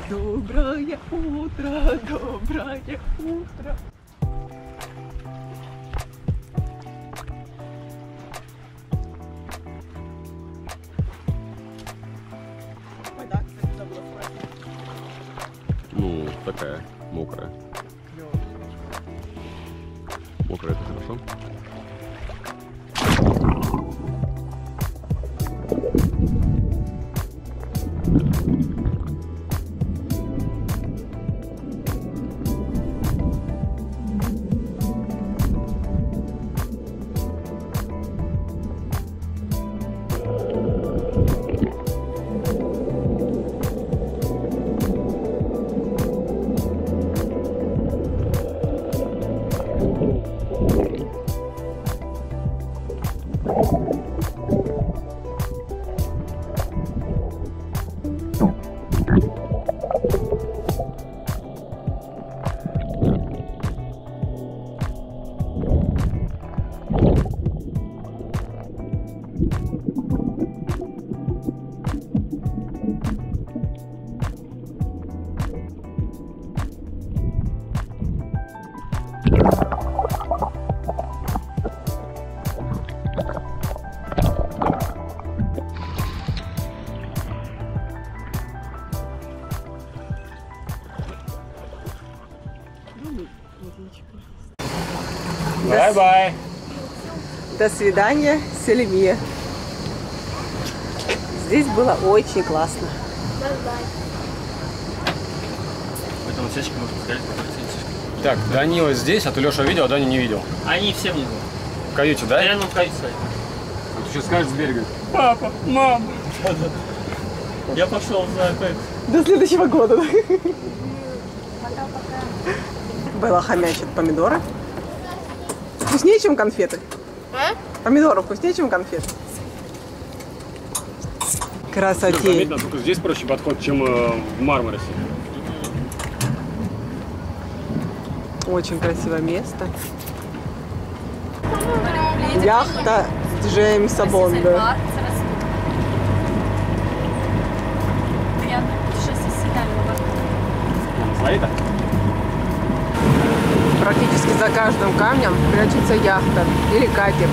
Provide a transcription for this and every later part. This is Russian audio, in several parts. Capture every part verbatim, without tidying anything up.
Доброе утро, доброе утро. Вода, кстати, забыла спросить. Ну, такая, мокрая. Мокрая, это хорошо. Бай-бай. До свидания, Селимия. Здесь было очень классно. Поэтому сечки можно сказать. Так, Данила здесь, а ты Леша видел, а Даня не видел. Они все внизу. В каюте, да? Рядом в каюте стоят. А ты что скажешь с берега? Папа, мама. Я пошел за это. До следующего года. Белла хомячит помидоры. Вкуснее, чем конфеты? А? Помидоры вкуснее, чем конфеты? Красоте. Заметно, только здесь проще подход, чем э, в Мармарисе. Очень красивое место. Яхта Джеймса Бонда. Свои-то? Практически за каждым камнем прячется яхта или катер.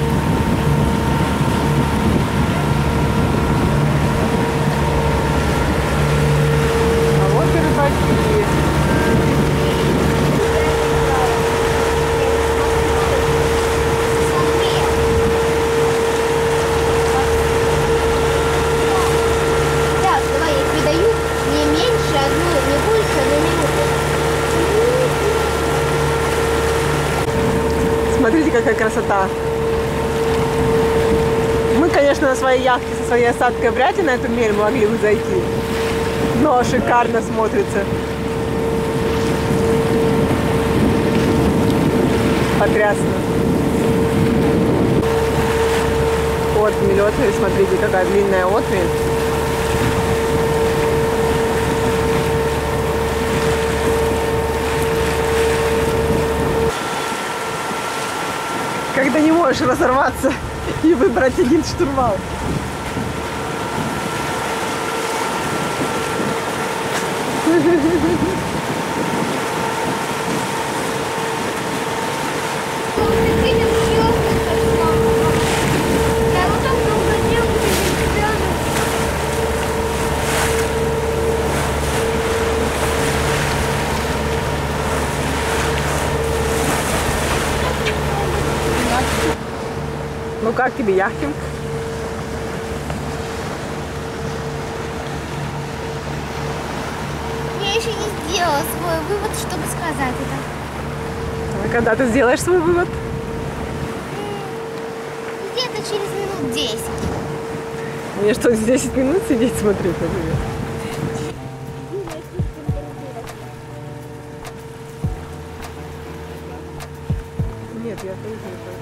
А вот и рыбаки. Так, давай, я тебе даю не меньше одну, не больше одну минуту. Смотрите, какая красота. Мы, конечно, на своей яхте со своей осадкой вряд ли на эту мель могли бы зайти. Но шикарно смотрится. Потрясно. Отмель, отмель, смотрите, какая длинная отмель. Когда не можешь разорваться и выбрать один штурвал. Ну как тебе яхтинг? Я еще не сделала свой вывод, чтобы сказать это. А когда ты сделаешь свой вывод? Где-то через минут десять. Мне что, десять минут сидеть смотреть на тебя? Нет, я тоже не знаю.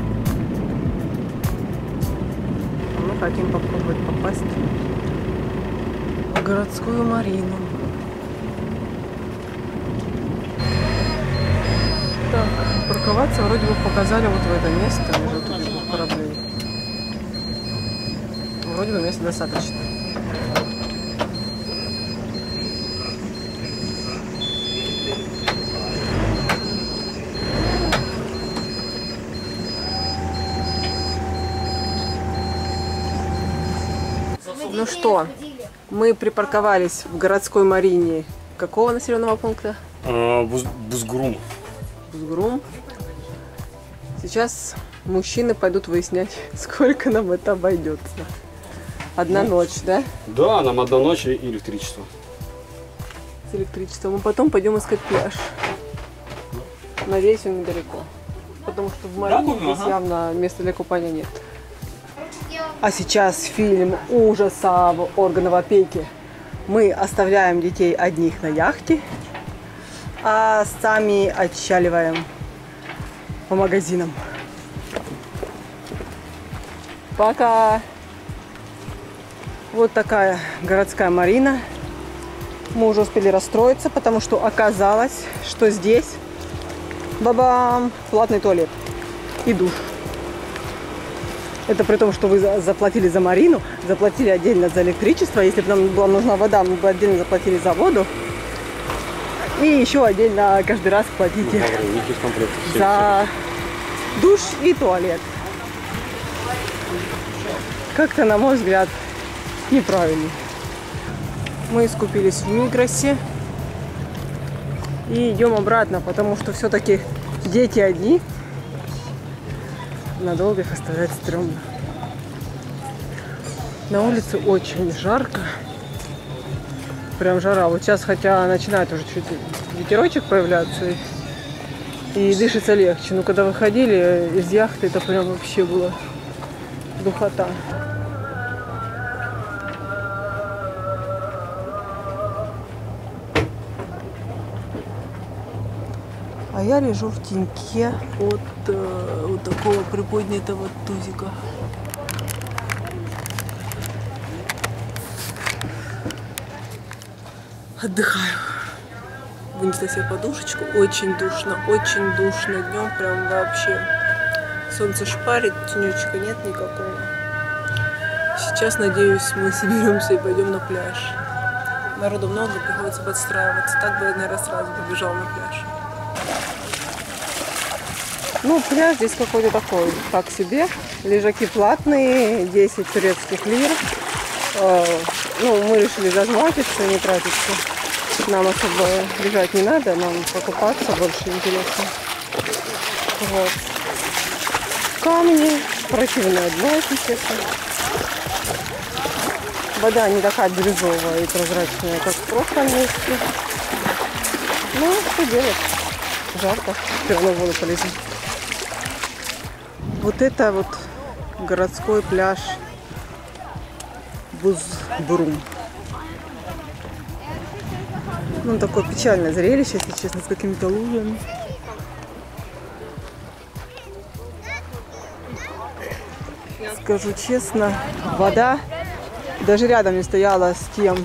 Хотим попробовать попасть городскую марину. Так, парковаться вроде бы показали вот в это место между двух кораблей. Вроде бы места достаточно. Ну что, мы припарковались в городской марине какого населенного пункта? А, Буз, Бузгурум. Бузгурум. Сейчас мужчины пойдут выяснять, сколько нам это обойдется. Одна ну, ночь, да? Да, нам одна ночь и электричество. С электричеством. Мы потом пойдем искать пляж. Надеюсь, он недалеко. Потому что в марине да, здесь ага. явно места для купания нет. А сейчас фильм ужасов органов опеки. Мы оставляем детей одних на яхте, а сами отчаливаем по магазинам. Пока! Вот такая городская марина. Мы уже успели расстроиться, потому что оказалось, что здесь бабам, платный туалет и душ. Это при том, что вы заплатили за марину, заплатили отдельно за электричество. Если бы нам была нужна вода, мы бы отдельно заплатили за воду. И еще отдельно каждый раз платите за душ и туалет. Как-то, на мой взгляд, неправильно. Мы искупились в Мигросе и идем обратно, потому что все-таки дети одни. Надолго их оставлять стрёмно. На улице очень жарко. Прям жара. Вот сейчас, хотя начинает уже чуть ветерочек появляться и, и дышится легче. Но когда выходили из яхты, это прям вообще было духота. А я лежу в теньке от э, вот такого приподнятого тузика. Отдыхаю. Вынесла себе подушечку. Очень душно, очень душно. Днем прям вообще. Солнце шпарит, тенечка нет никакого. Сейчас, надеюсь, мы соберемся и пойдем на пляж. Народу много, приходится подстраиваться. Так бы я, наверное, сразу побежал на пляж. Ну, пляж здесь какой-то такой, так себе. Лежаки платные, десять турецких лир. Э, ну, мы решили зазматиться, не тратиться. Нам особо лежать не надо, нам покупаться больше интересно. Вот. Камни, противное дно, естественно. Вода не такая бирюзовая и прозрачная, как в прошлом месте. Ну, что делать? Жарко, все равно в воду полезем. Вот это вот городской пляж Бузгурум. Ну, такое печальное зрелище, если честно, с какими-то лужами. Скажу честно, вода даже рядом не стояла с тем,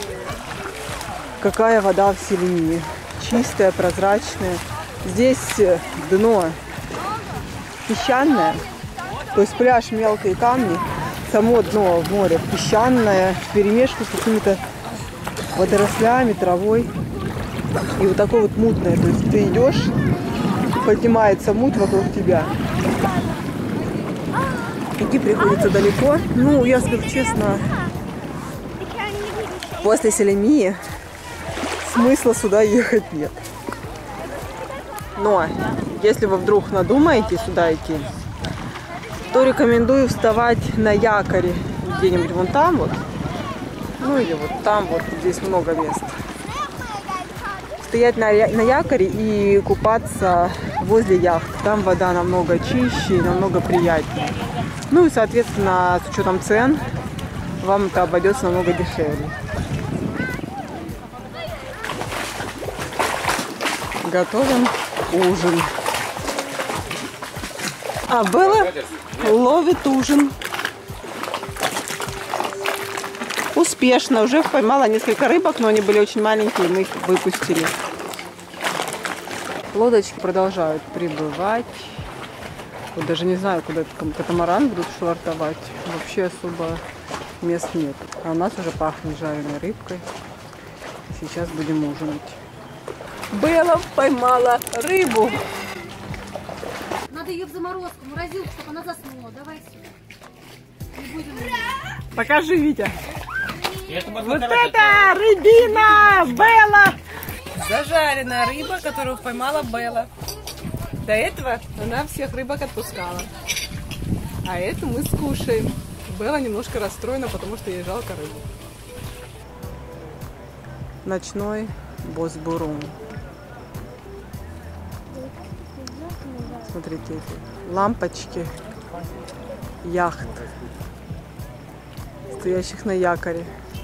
какая вода в Селимии. Чистая, прозрачная. Здесь дно песчаное, то есть пляж, мелкие камни, само дно в море песчаное, вперемешку с какими-то водорослями, травой. И вот такое вот мутное, то есть ты идешь, поднимается муть вокруг тебя. Идти приходится далеко. Ну, я скажу честно, после Селимии смысла сюда ехать нет. Но если вы вдруг надумаете сюда идти, то рекомендую вставать на якоре где-нибудь вон там вот. Ну или вот там вот, здесь много мест. Стоять на, на якоре и купаться возле яхт. Там вода намного чище и намного приятнее. Ну и, соответственно, с учетом цен, вам это обойдется намного дешевле. Готовим ужин. А Белла ловит ужин. У неспешно. Уже поймала несколько рыбок, но они были очень маленькие, мы их выпустили. Лодочки продолжают прибывать. Вот даже не знаю, куда этот катамаран будут швартовать. Вообще особо мест нет. А у нас уже пахнет жареной рыбкой. Сейчас будем ужинать. Белла поймала рыбу. Надо ее в заморозку, в морозилку, чтобы она заснула. Давай сюда. Не будем. Покажи, Витя. Это Вот это рыбина Белла. Зажаренная рыба, которую поймала Белла. До этого она всех рыбок отпускала. А эту мы скушаем. Белла немножко расстроена, потому что ей жалко рыбу. Ночной Босбурум. Смотрите, эти лампочки яхт, стоящих на якоре.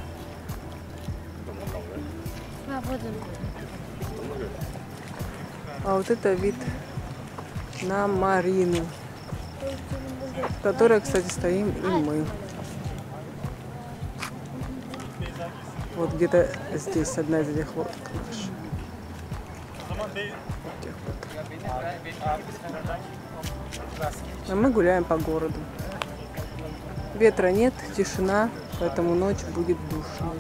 А вот это вид на марину, в которой, кстати, стоим и мы. Вот где-то здесь одна из этих лодок наша. А мы гуляем по городу. Ветра нет, тишина, поэтому ночь будет душной.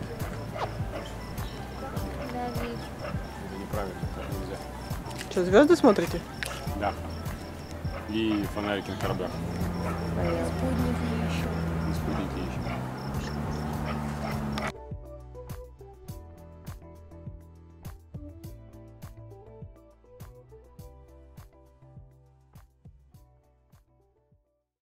Что, звезды смотрите? Да. И фонарики на кораблях. Понятно. И спутники еще.